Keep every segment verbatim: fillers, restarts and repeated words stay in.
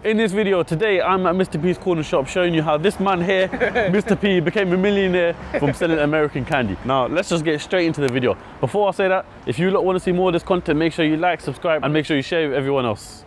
In this video today, I'm at Mister P's corner shop showing you how this man here, Mister P, became a millionaire from selling American candy. Now, let's just get straight into the video. Before I say that, if you lot want to see more of this content, make sure you like, subscribe, and make sure you share with everyone else.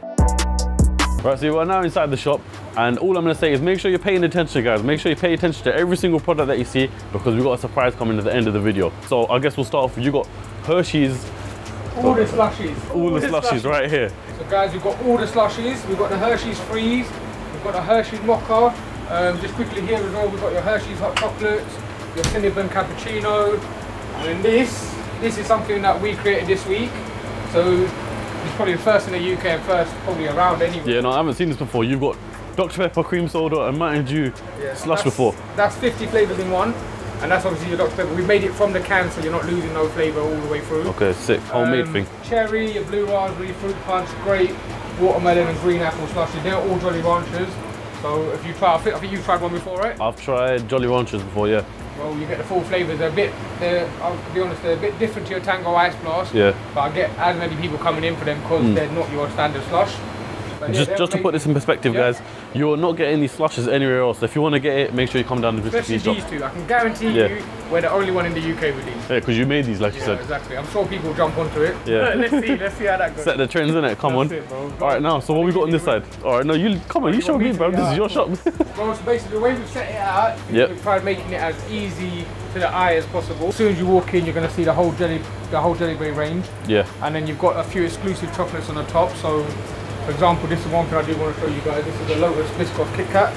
Right, so we're now inside the shop, and all I'm going to say is make sure you're paying attention, guys. Make sure you pay attention to every single product that you see, because we've got a surprise coming at the end of the video. So I guess we'll start off with, you got Hershey's. All the slushies. All, all the slushies, slushies right here. So guys, we've got all the slushies. We've got the Hershey's Freeze. We've got the Hershey's Mocha. Um, just quickly here as well, we've got your Hershey's Hot Chocolates, your Cinnabon Cappuccino. And then this, this is something that we created this week. So it's probably the first in the U K and first probably around anyway. Yeah, no, I haven't seen this before. You've got Doctor Pepper, cream soda, and Mountain Dew yeah, slush that's, before. That's fifty flavours in one. And that's obviously your Doctor Pepper. We made it from the can, so you're not losing no flavour all the way through. Okay, sick. Homemade um, thing. Cherry, your blue raspberry, fruit punch, grape, watermelon and green apple slushies. They're all Jolly Ranchers. So if you try, I think, I think you've tried one before, right? I've tried Jolly Ranchers before, yeah. Well, you get the full flavours. They're a bit, they're, I'll be honest, they're a bit different to your Tango Ice Blast. Yeah. But I get as many people coming in for them because mm. they're not your standard slush. But just yeah, just to put this in perspective, yeah. guys, you're not getting these slushes anywhere else. So if you want to get it, make sure you come down to Mister P's shop. Especially these two. I can guarantee yeah. you we're the only one in the U K with these. Yeah, because you made these, like yeah, you said. Exactly. I'm sure people jump onto it. Yeah. let's see. Let's see how that goes. Set the trends, innit? Come That's on. it, bro. All right, now. So what we got on this side? All right, no, you come on. You, you show me, bro. This is your shop. Bro, so basically the way we've set it out, yep. we've tried making it as easy to the eye as possible. As soon as you walk in, you're going to see the whole jelly, the whole Jelly Bay range. Yeah. And then you've got a few exclusive chocolates on the top. So, for example, this is one thing I do want to show you guys. This is the Lotus Biscoff Kit Kat.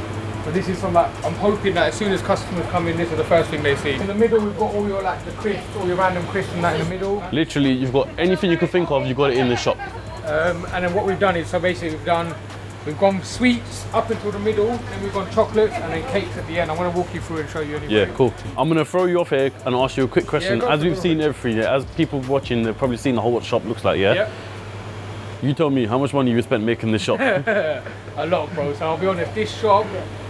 So this is from like, I'm hoping that as soon as customers come in, this is the first thing they see. In the middle, we've got all your like the crisps, all your random crisps and that in the middle. Literally, you've got anything you can think of, you've got it in the shop. Um, and then what we've done is, so basically we've done, we've gone sweets up until the middle, then we've gone chocolates and then cakes at the end. I'm going to walk you through and show you anyway. Yeah, cool. I'm going to throw you off here and ask you a quick question. Yeah, as we've seen everything, yeah, as people watching, they've probably seen the whole what shop looks like, yeah? Yep. You tell me, how much money you spent making this shop? A lot, bro. So I'll be honest, this shop,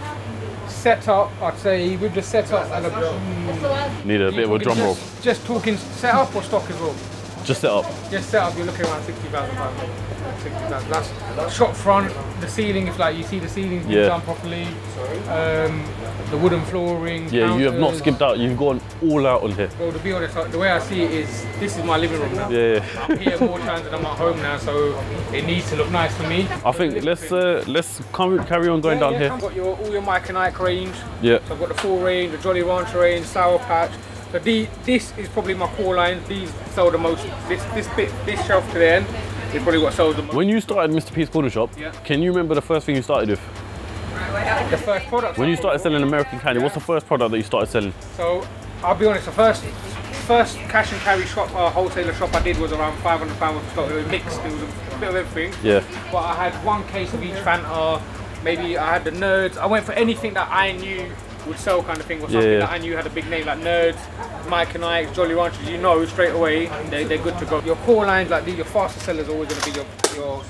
set up, I'd say with the setup and a... Mm, Need a bit of a drum roll. Just, just talking set up or stock as well? Just set up. Just set up, you're looking around sixty thousand pounds. sixty thousand. That's shop front, the ceiling, if like you see the ceiling's been yeah. done properly. Um, the wooden flooring. Yeah, counters. you have not skipped out, you've gone all out on here. Well, to be honest, the way I see it is, this is my living room now. Yeah, yeah. I'm here more times than I'm at home now, so it needs to look nice for me. I think let's uh, let's come, carry on going yeah, down yeah, here. I've got your, all your Mike and Ike range. Yeah. So I've got the full range, the Jolly Rancher range, Sour Patch. So the, this is probably my core line. These sell the most. This this bit, this shelf to the end is probably what sells the most. When you started Mister P's corner shop, yeah. can you remember the first thing you started with? The first product. When you started selling American candy, yeah. what's the first product that you started selling? So I'll be honest. The first first cash and carry shop, uh, wholesaler shop I did was around five hundred pounds of stock. It was mixed. It was a bit of everything. Yeah. But I had one case of each Fanta. Maybe I had the Nerds. I went for anything that I knew would sell, kind of thing, or something yeah, yeah. that I knew had a big name, like Nerds, Mike and Ike, Jolly Ranchers. You know straight away they, they're good to go. Your core lines, like these, your faster sellers, are always going to be your your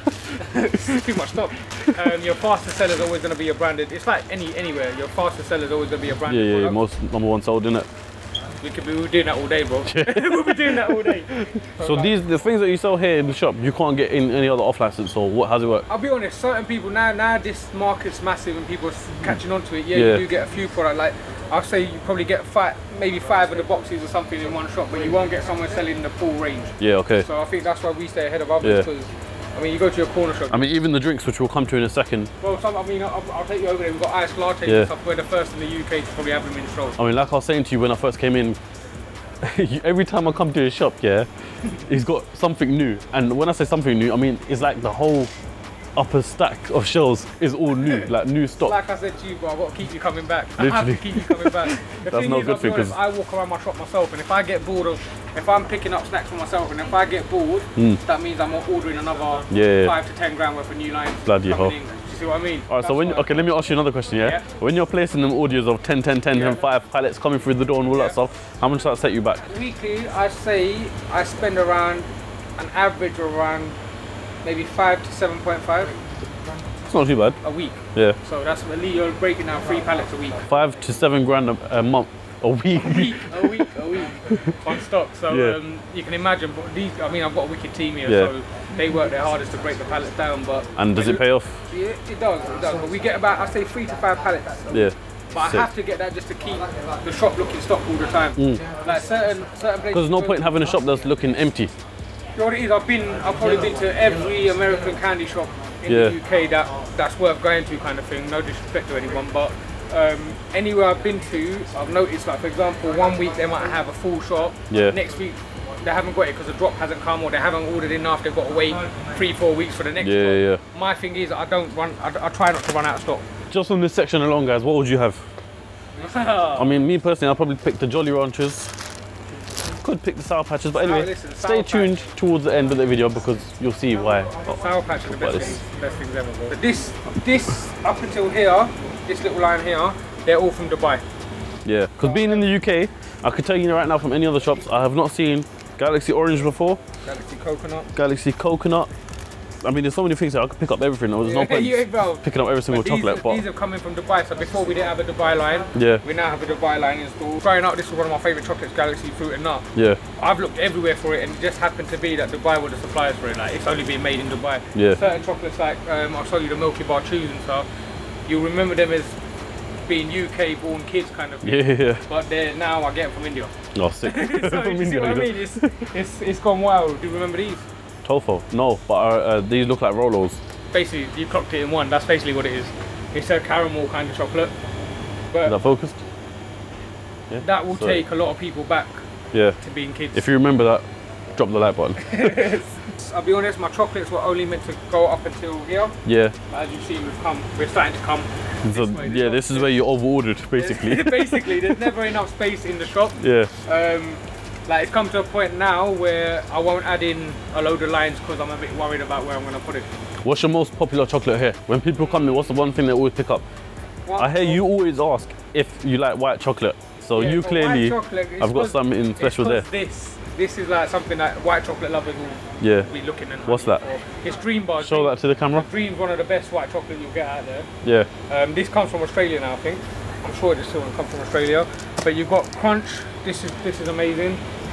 sorry, too much stop. Um, your faster sellers are always going to be your branded. It's like any anywhere. Your faster sellers are always going to be your branded. Yeah, yeah, product. most number one sold, innit? We could be we're doing that all day, bro. We'll be doing that all day. So, so like, these the things that you sell here in the shop, you can't get in any other off license, or what? How's it work? I'll be honest. Certain people now, now this market's massive and people are catching on to it. Yeah, yeah, you do get a few products. Like I'll say you probably get five, maybe five of the boxes or something in one shop, but you won't get someone selling the full range. Yeah, okay. So I think that's why we stay ahead of others. Because yeah. I mean, you go to your corner shop. I mean, even the drinks, which we'll come to in a second. Well, some, I mean, I'll, I'll take you over there. We've got iced lattes yeah. and stuff. We're the first in the U K to probably have them in shops. I mean, like I was saying to you when I first came in, every time I come to his shop, yeah, he's got something new. And when I say something new, I mean, it's like the whole upper stack of shelves is all new, like new stock. Like I said to you, bro, I've got to keep you coming back. Literally. I have to keep you coming back. The That's thing not is, good I'll thing, because I walk around my shop myself, and if I get bored of, if I'm picking up snacks for myself, and if I get bored, mm. that means I'm ordering another yeah, five to ten grand worth of new lines. Bloody hell. See what I mean? All right, so when, okay, let me ask you another question, yeah? yeah? When you're placing them orders of ten, ten, ten, yeah. and five pallets coming through the door and all yeah. that stuff, how much does that set you back? Weekly, I say I spend around an average of around maybe five to seven point five. It's not too bad. A week. Yeah. So that's at least you're breaking down three pallets a week. Five to seven grand a, a month. A week. A week, a week, a week on stock. So Yeah. um, you can imagine. But these, I mean, I've got a wicked team here, Yeah. so they work their hardest to break the pallets down. But And does it pay off? Yeah, it does. It does. But we get about, I say, three to five pallets. Yeah. But Sick. I have to get that just to keep the shop looking stock all the time. Like certain certain places. Because there's no point in having a shop that's looking empty. You know what it is? I've been, I've probably been to every American candy shop in Yeah. the U K that that's worth going to, kind of thing. No disrespect to anyone, but um, anywhere I've been to, I've noticed, like for example, one week they might have a full shop. Yeah. Next week they haven't got it because the drop hasn't come, or they haven't ordered enough. They've got to wait three, four weeks for the next Yeah, drop. yeah, yeah. My thing is, I don't run. I, I try not to run out of stock. Just on this section alone, guys, what would you have? I mean, me personally, I'll probably pick the Jolly Ranchers. Could pick the Sour Patches, but anyway, Oh, listen, stay Sour tuned Patch. towards the end of the video because you'll see why. Sour Patch are the About best this. things, best things ever. Bro. But this, this up until here, this little line here, they're all from Dubai. Yeah, because being in the U K, I could tell you right now from any other shops, I have not seen Galaxy Orange before, Galaxy Coconut. Galaxy Coconut. I mean, there's so many things that I could pick up everything. There's no point Yeah, bro. picking up every single But these, chocolate, are, but these are coming from Dubai. So before we didn't have a Dubai line, yeah, we now have a Dubai line installed. Trying out, this is one of my favourite chocolates, Galaxy Fruit and Nut. yeah, I've looked everywhere for it, and it just happened to be that Dubai were the suppliers for it. Like it's only being made in Dubai. Yeah. Certain chocolates, like um, I'll show you the Milky Bar Chews and stuff. You'll remember them as being U K-born kids, kind of. yeah, yeah. But they're now I get them from India. Oh, sick. So From you see India, what I yeah. mean? It's, it's, it's gone wild. Do you remember these? Tofu? No, but uh, uh, these look like Rolos. Basically, you clocked it in one. That's basically what it is. It's a caramel kind of chocolate. Is But that focused? Yeah. that will So- take a lot of people back Yeah. to being kids. If you remember that, drop the like button. I'll be honest, my chocolates were only meant to go up until here. Yeah. As you see, we've come, we're starting to come. So, this way, the yeah, shop. this is where you over-ordered, basically. Basically, there's never enough space in the shop. Yeah. Um, like it's come to a point now where I won't add in a load of lines because I'm a bit worried about where I'm going to put it. What's your most popular chocolate here? When people come in, what's the one thing they always pick up? What- I hear you always ask if you like white chocolate. So Yeah, you but clearly, white chocolate, it's I've got 'cause- something it's special there. 'cause This, this is like something that white chocolate lovers will Yeah. be looking at. What's that? It's Dream Bar. Show that to the camera. Dream's one of the best white chocolate you'll get out there. Yeah. Um, this comes from Australia now, I think. I'm sure it still comes from Australia. But you've got Crunch. This is this is amazing.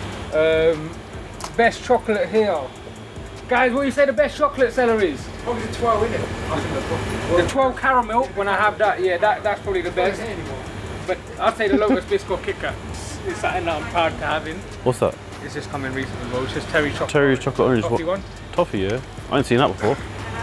Um, best chocolate here, guys. What do you say the best chocolate seller is? Probably the twelve, isn't it? I think that's probably The twelve caramel. When I have that, yeah, that that's probably the best. But I'd say the Lotus Biscuit Kit Kat. It's something that I'm proud to have in. What's that? It's just coming recently, bro. It's just Terry chocolate. Cherry chocolate orange. Toffee What? one. Toffee, yeah. I ain't seen that before.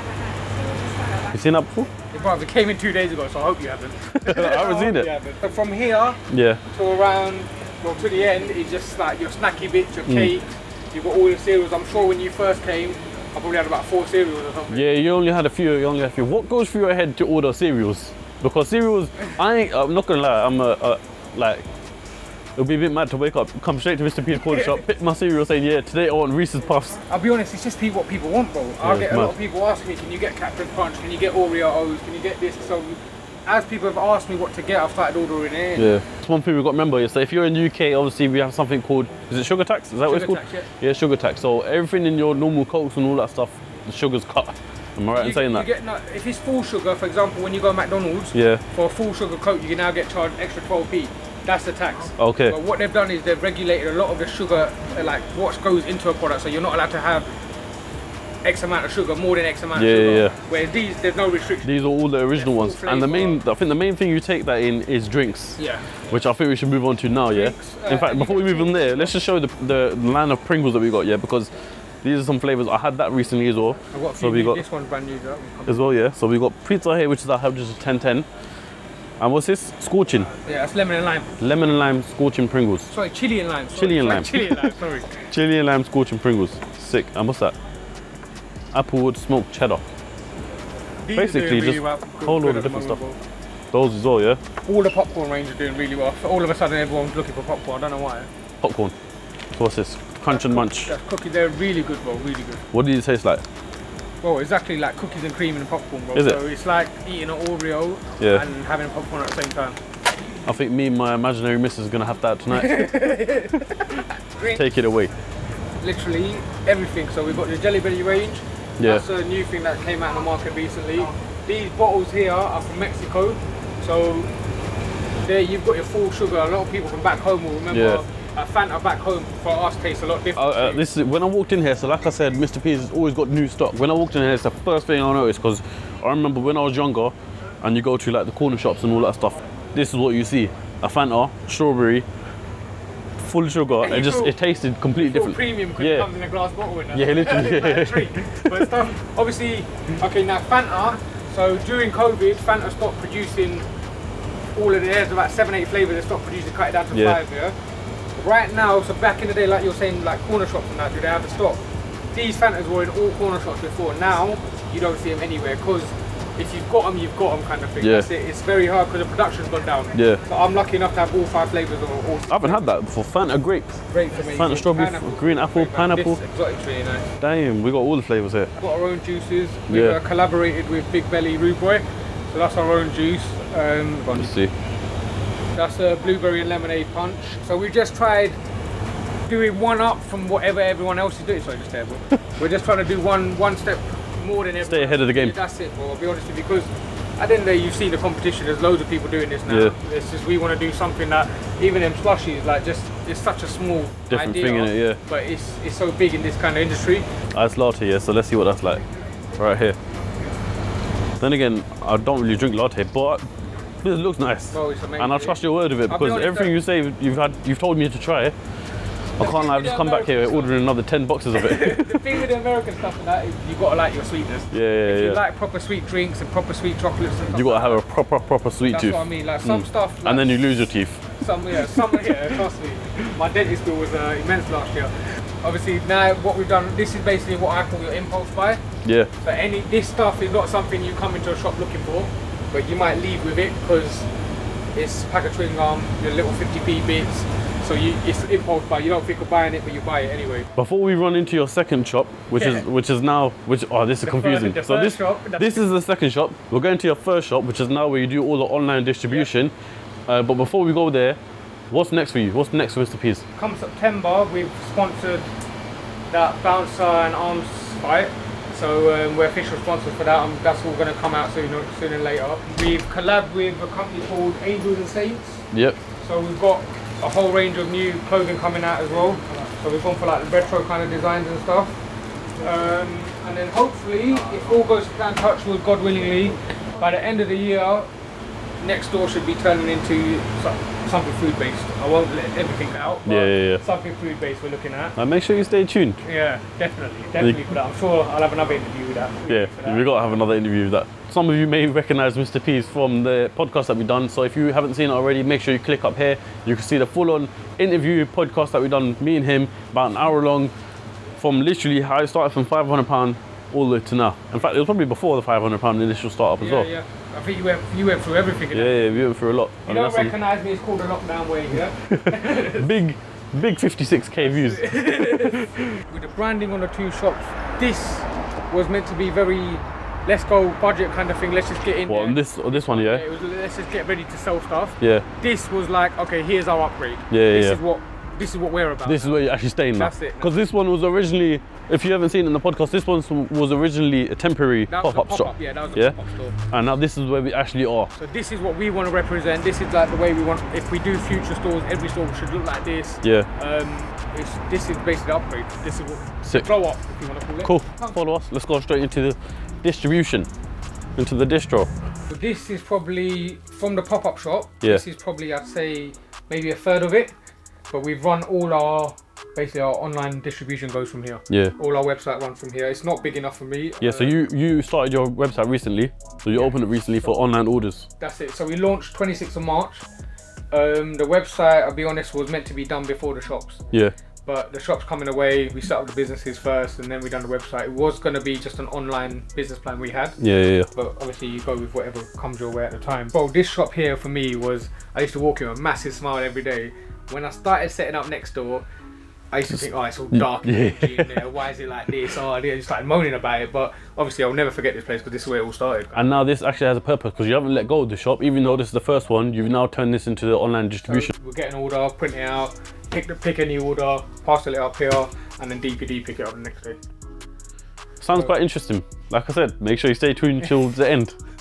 You seen that before? Yeah, bro, it came in two days ago, so I hope you haven't. I haven't seen hope it. you haven't. So from here Yeah. to around, well, to the end, it's just like your snacky bits, Mm. your cake. You've got all the cereals. I'm sure when you first came, I probably had about four cereals or something. Yeah, you only had a few, you only had a few. What goes through your head to order cereals? Because cereals, I ain't, I'm not gonna lie, I'm a, a like, it'll be a bit mad to wake up, come straight to Mister P's corner shop, pick my cereal saying, yeah, today I want Reese's Puffs. I'll be honest, it's just people, what people want, bro. I Yeah, get it's a lot mad. of people asking me, can you get Captain Crunch? Can you get Oreo O's? Can you get this? So as people have asked me what to get, I've started ordering it. Yeah. It's one thing we've got to remember is that if you're in the U K, obviously we have something called, is it sugar tax? Is that what it's Sugar called? tax, yeah, sugar tax. So everything in your normal Cokes and all that stuff, the sugar's cut. Am I right in You, saying you that? get, no, if it's full sugar, for example, when you go to McDonald's, Yeah. for a full sugar Coke, you can now get charged extra twelve p. That's the tax. Okay. But what they've done is they've regulated a lot of the sugar, uh, like what goes into a product, so you're not allowed to have X amount of sugar, more than X amount Yeah, of sugar. yeah, yeah. Whereas these, there's no restriction. These are all the original full ones. And the main, I think the main thing you take that in is drinks. Yeah. Which I think we should move on to now, Drinks, yeah? uh, In fact, and before we you move get on there, drinks. let's just show the, the line of Pringles that we got, yeah? Because these are some flavours. I had that recently as well. I've got a few So we new- got, this one's brand new. That one as well, yeah? So we got pizza here, which is our just ten ten. And what's this? Scorching. Yeah, that's lemon and lime. Lemon and lime scorching Pringles. Sorry, chili and lime. Sorry. Chili and Sorry, lime. Chili and lime, sorry. Chili and lime scorching Pringles. Sick. And what's that? Applewood smoked cheddar. These Basically, are doing really just well, a whole good load at of the different moment, Those as well, yeah? bro. All the popcorn range are doing really well. All of a sudden, everyone's looking for popcorn. I don't know why. Popcorn. So what's this? Crunch and munch. That's cookies. They're really good, bro. Really good. What do you taste like? Well, exactly like cookies and cream and popcorn, bro. Is it? So it's like eating an Oreo Yeah. and having popcorn at the same time. I think me and my imaginary missus is gonna have that tonight. Drink. Take it away. Literally everything. So we've got the Jelly Belly range. Yeah. That's a new thing that came out in the market recently. These bottles here are from Mexico. So there you've got your full sugar. A lot of people from back home will remember Yeah. uh, Fanta back home for us tastes a lot different. Uh, uh, this is when I walked in here. So like I said, Mister P's has always got new stock. When I walked in here, it's the first thing I noticed because I remember when I was younger, and you go to like the corner shops and all that stuff. This is what you see: a Fanta, strawberry, full sugar. And It you just feel- it tasted completely Feel different. premium because Yeah. it comes in a glass bottle. And Yeah, literally. like a treat. But stuff, obviously, okay, now Fanta. So during COVID, Fanta stopped producing all of the, there's about seven, eight flavors. They stopped producing, cut it down to Yeah. five. Yeah. Right now, so back in the day, like you're saying, like corner shops and that, do they have the stock? These Fantas were in all corner shops before. Now you don't see them anywhere because if you've got them, you've got them, kind of thing. Yeah. That's it. It's very hard because the production's gone down. Yeah. So I'm lucky enough to have all five flavors of all. I haven't had that before. Fanta grape, Great for me. Fanta strawberry, Pineapple. green apple, Great, man. pineapple. This exotic's really nice. Damn, we got all the flavors here. Got our own juices. We've Yeah. uh, collaborated with Big Belly Rude Boy, so that's our own juice. Um, Let's see. that's a blueberry and lemonade punch. So we just tried doing one up from whatever everyone else is doing. Sorry, just terrible. We're just trying to do one one step more than everyone. Stay ahead of the game. Yeah, that's it, bro. I'll be honest with you, because at the end of the day, you've seen the competition. There's loads of people doing this now. Yeah. It's just we want to do something that even them slushies, like just it's such a small Different idea, thing in it, yeah. But it's it's so big in this kind of industry. Ice latte, yeah. So let's see what that's like. Right here. Then again, I don't really drink latte, but this looks nice. Bro, it's amazing. And I trust your word of it I'll be because honest, everything though. you say, you've had, you've told me to try it. I can't lie, I've just come back here ordering another ten boxes of it. The thing with the American stuff and that is you gotta like your sweetness. Yeah, yeah, If you yeah. like proper sweet drinks and proper sweet chocolates and stuff You gotta like have a that, proper, proper sweet that's tooth. what I mean. Like some stuff. Like And then you lose your teeth. Some, yeah, some, yeah, trust me. My dentist bill was uh, immense last year. Obviously, now what we've done, this is basically what I call your impulse buy. Yeah. So any, this stuff is not something you come into a shop looking for, but you might leave with it because it's a pack of chewing gum, your little fifty p bits. So you, it's impulse buy. You don't think of buying it, but you buy it anyway. Before we run into your second shop, which is Yeah. which is now, which oh this is The confusing. first- the so this first shop, that's- this is the second shop. We're going to your first shop, which is now where you do all the online distribution. Uh, but before we go there, what's next for you? What's next for Mister P's? Come September, we've sponsored that bouncer and arms fight. So um, we're official sponsors for that. Um, that's all going to come out soon, sooner and later. We've collabed with a company called Angels and Saints. Yep. So we've got a whole range of new clothing coming out as well. So we've gone for like the retro kind of designs and stuff. Um, and then hopefully, if all goes to plan, touch wood, God willingly, by the end of the year, next door should be turning into some, something food based. I won't let everything out. But Yeah, yeah, yeah. Something food based we're looking at. Uh, make sure you stay tuned. Yeah, definitely, definitely for that. I'm sure I'll have another interview with that. Yeah, for that. we got to have another interview with that. Some of you may recognize Mister P's from the podcast that we've done. So if you haven't seen it already, make sure you click up here. You can see the full-on interview podcast that we've done, me and him, about an hour long, from literally how it started from five hundred pounds all the way to now. In fact, it was probably before the five hundred pounds initial startup as Yeah, well. yeah. I think you went, you went through everything. in Yeah, that. yeah, we went through a lot. You And don't that's some recognise me, it's called a lockdown way, yeah? big, big fifty-six K views. With the branding on the two shops, this was meant to be very, let's go budget kind of thing, let's just get in Well, there. on this, on this one, yeah, It was, let's just get ready to sell stuff. yeah. This was like, okay, here's our upgrade. Yeah, yeah, This yeah. is what this is what we're about. This is where you're actually staying now. That's it. Because this one was originally, if you haven't seen it in the podcast, this one was originally a temporary that was a pop-up shop. pop-up, yeah, that was a Yeah? pop-up store. And now this is where we actually are. So this is what we want to represent. This is like the way we want. If we do future stores, every store should look like this. Yeah. Um, it's, this is basically the upgrade. This is what Sick. glow up, if you want to call it. Cool. Follow us. Let's go straight into the distribution, into the distro. So this is probably from the pop-up shop. Yeah. This is probably, I'd say, maybe a third of it. But we've run all our, basically our online distribution goes from here. Yeah. All our website runs from here. It's not big enough for me. Yeah. So Uh, you you started your website recently. So you opened it recently for online orders. That's it. So we launched twenty-sixth of March. Um, the website, I'll be honest, was meant to be done before the shops. Yeah. But the shop's coming away. We set up the businesses first and then we done the website. It was going to be just an online business plan we had. Yeah. Yeah. yeah. But obviously you go with whatever comes your way at the time. Bro, this shop here for me was, I used to walk in with a massive smile every day. When I started setting up next door, I used to think, oh, it's all dark and Yeah. dingy in there. Why is it like this? Oh, I just started moaning about it. But obviously I'll never forget this place because this is where it all started. And now this actually has a purpose because you haven't let go of the shop. Even though this is the first one, you've now turned this into the online distribution. So we'll get an order, print it out, pick the pick any order, parcel it up here, and then D P D pick it up the next day. Sounds quite interesting. Like I said, make sure you stay tuned till the end.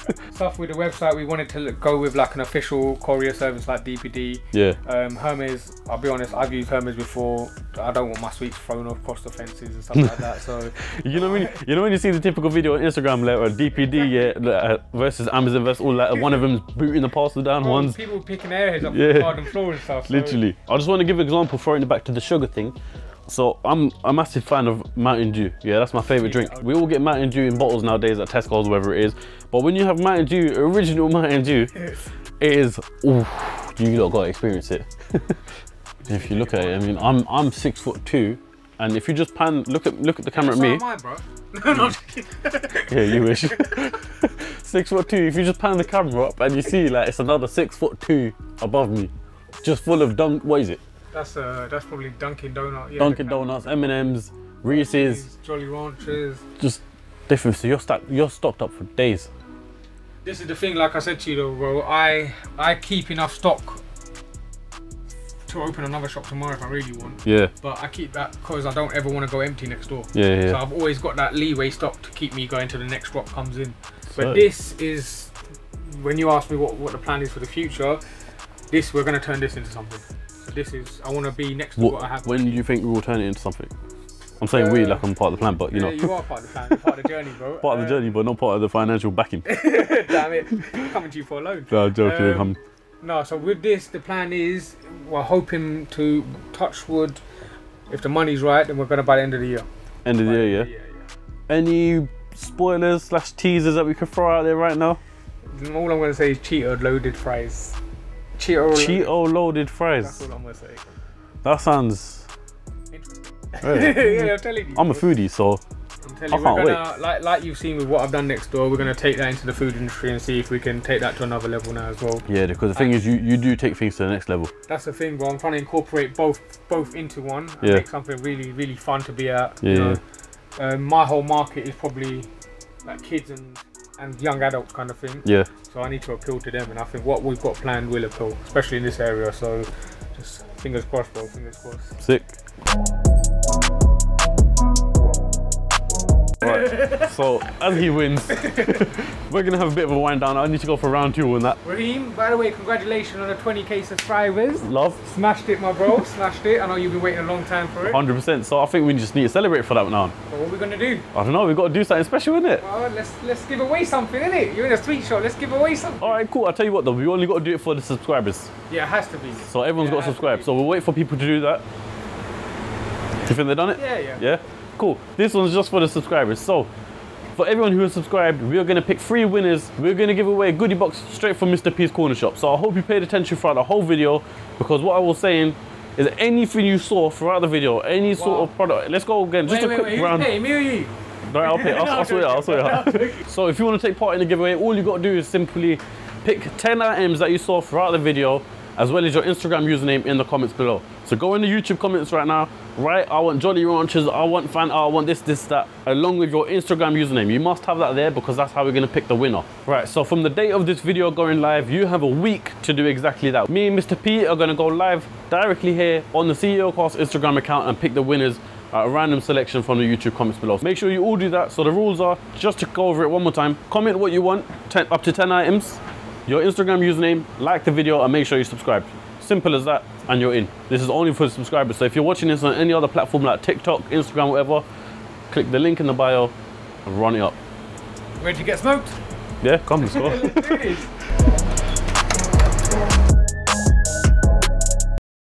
Stuff with the website, we wanted to go with like an official courier service like D P D. Yeah. Um, Hermes, I'll be honest, I've used Hermes before. I don't want my sweets thrown across the fences and stuff like that. So you know when you, you know when you see the typical video on Instagram like or D P D yeah like, versus Amazon versus all like one of them's booting the parcel down, oh, one's people picking their heads up yeah. on the garden floor and stuff. So. Literally. I just want to give an example, throwing it back to the sugar thing. So I'm a massive fan of Mountain Dew. Yeah, that's my favourite drink. We all get Mountain Dew in bottles nowadays at Tesco's, wherever it is. But when you have Mountain Dew, original Mountain Dew, it is, ooh, you lot gotta experience it. If you look at it, I mean, I'm I'm six foot two, and if you just pan, look at look at the camera so at me. am I, bro. No, no, I'm just kidding. Yeah, you wish. Six foot two. If you just pan the camera up and you see like it's another six foot two above me, just full of dunk. What is it? That's uh, that's probably Dunkin' Donut. Yeah, Dunkin' Donuts, M and M's, Reese's, Jolly Ranchers. just different. So you're stacked. You're stocked up for days. This is the thing, like I said to you though, bro. I I keep enough stock to open another shop tomorrow if I really want. Yeah. But I keep that because I don't ever want to go empty next door. Yeah, yeah. So I've always got that leeway stock to keep me going till the next drop comes in. But So- this is, when you ask me what, what the plan is for the future, this we're going to turn this into something. So this is, I want to be next to What, what I have. when do you think we will turn it into something? I'm saying we, Uh, like I'm part of the plan, but you know, Yeah, you are part of the plan, you're part of the journey, bro. part of the journey, but not part of the financial backing. Damn it, coming to you for a loan. No, I'm joking. Um, I'm, No, so with this, the plan is we're hoping to touch wood. If the money's right, then we're going to by the end of the year. end of the year, yeah. Yeah, Any spoilers slash teasers that we could throw out there right now? yeah. All I'm going to say is Cheeto loaded fries. Cheeto. Cheeto loaded That's fries. all I'm going to say. That sounds. Interesting. Really? Yeah, I'm telling you. I'm a bro. foodie, so I'm telling I you, can't we're gonna, like, like you've seen with what I've done next door, we're going to take that into the food industry and see if we can take that to another level now as well. yeah. Because the thing is, you you do take things to the next level. That's the thing, bro. I'm trying to incorporate both both into one and Yeah. make something really, really fun to be at. Yeah, You know? Um, my whole market is probably like kids and, and young adults kind of thing. Yeah. So I need to appeal to them, and I think what we've got planned will appeal, especially in this area. So just fingers crossed, bro. Fingers crossed. Sick. Right, so as he wins, we're gonna have a bit of a wind down. I need to go for round two on that. Raheem, by the way, congratulations on the twenty K subscribers. Love, Smashed it, my bro. Smashed it. I know you've been waiting a long time for it. one hundred percent. So I think we just need to celebrate for that now. So what are we gonna do? I don't know, we've got to do something special, innit? Well, let's let's give away something, innit? You're in a sweet shop. Let's give away something. All right, cool. I'll tell you what though, we only got to do it for the subscribers. Yeah, it has to be. So everyone's Yeah, got to it has to subscribe. be. So we'll wait for people to do that. Do you think they've done it? Yeah, yeah. Yeah? Cool. This one's just for the subscribers. So for everyone who has subscribed, we're going to pick three winners. We're going to give away a goodie box straight from Mister P's Corner Shop. So I hope you paid attention throughout the whole video, because what I was saying is anything you saw throughout the video, any sort Wow. of product. Let's go again. Just Wait, a wait, quick wait. Who's round. paying? Me or you? No, I'll pay. I'll, No, I'll sort it out. I'll sort it out. joking. So if you want to take part in the giveaway, all you got to do is simply pick ten items that you saw throughout the video, as well as your Instagram username in the comments below. So go in the YouTube comments right now, write, I want Jolly Ranchers, I want Fanta, I want this, this, that, along with your Instagram username. You must have that there, because that's how we're going to pick the winner. Right, so from the date of this video going live, you have a week to do exactly that. Me and Mister P are going to go live directly here on the C E O Cast Instagram account and pick the winners at a random selection from the YouTube comments below. Make sure you all do that. So the rules are, just to go over it one more time, comment what you want, ten, up to ten items, your Instagram username, like the video, and make sure you subscribe. Simple as that, and you're in. This is only for the subscribers. So if you're watching this on any other platform like TikTok, Instagram, whatever, click the link in the bio and run it up. Ready to get smoked? Yeah, come, let's go. Let's do this.